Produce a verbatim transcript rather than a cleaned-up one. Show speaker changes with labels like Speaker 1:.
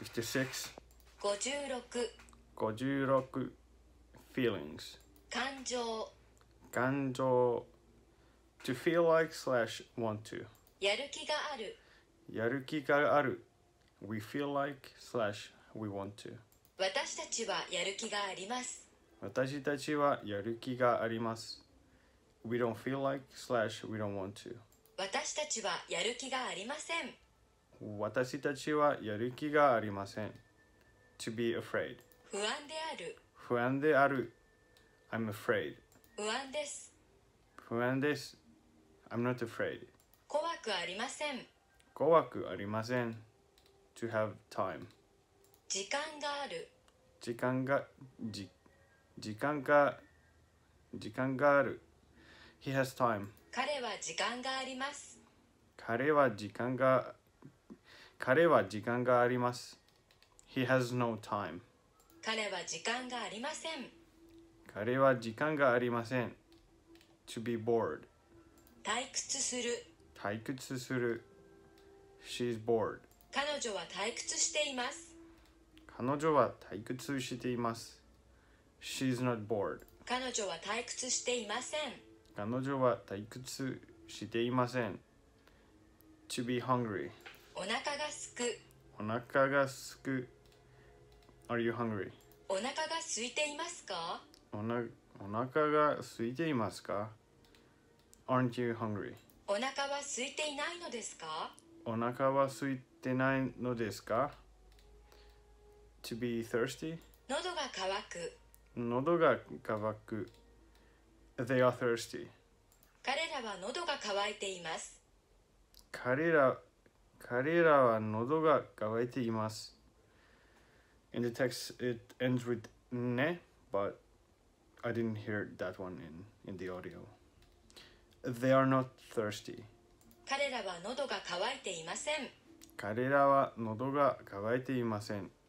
Speaker 1: fifty-six
Speaker 2: ごじゅうろく
Speaker 1: ごじゅうろく feelings
Speaker 2: 感情
Speaker 1: 感情 to feel like slash want to
Speaker 2: やる気がある
Speaker 1: やる気がある we feel like slash we want to
Speaker 2: 私たちはやる気があります
Speaker 1: 私たちはやる気があります we don't feel like slash we don't want to
Speaker 2: 私たちはやる気がありません
Speaker 1: 私たちはやる気がありません to be afraid
Speaker 2: 不安である
Speaker 1: 不安である I'm afraid
Speaker 2: 不安です
Speaker 1: 不安です I'm not afraid
Speaker 2: 怖くありません
Speaker 1: 怖くありません to have time
Speaker 2: 時間がある
Speaker 1: 時間がじ時間が時間がある He has time
Speaker 2: 彼は時間があります
Speaker 1: 彼は時間が彼は時間があります He has no time
Speaker 2: 彼は時間がありません
Speaker 1: 彼は時間がありません to be bored
Speaker 2: 退屈する
Speaker 1: 退屈する She's bored
Speaker 2: 彼女は退屈しています
Speaker 1: 彼女は退屈しています She's not bored
Speaker 2: 彼女は退屈していません
Speaker 1: 彼女は退屈していません to be hungry
Speaker 2: お腹がすく
Speaker 1: お腹がすく Are you hungry?
Speaker 2: お腹が空いていますか
Speaker 1: おなお腹が空いていますか Aren't you hungry?
Speaker 2: お腹は空いていないのですか
Speaker 1: お腹は空いてないのですか To be thirsty?
Speaker 2: 喉が渇く
Speaker 1: 喉が渇く They are thirsty
Speaker 2: 彼らは喉が渇いています
Speaker 1: 彼ら彼らは喉が渇いています In the text it ends with ね but I didn't hear that one in, in the audio They are not thirsty
Speaker 2: 彼らは喉が渇いていません
Speaker 1: 彼らは喉が渇いていません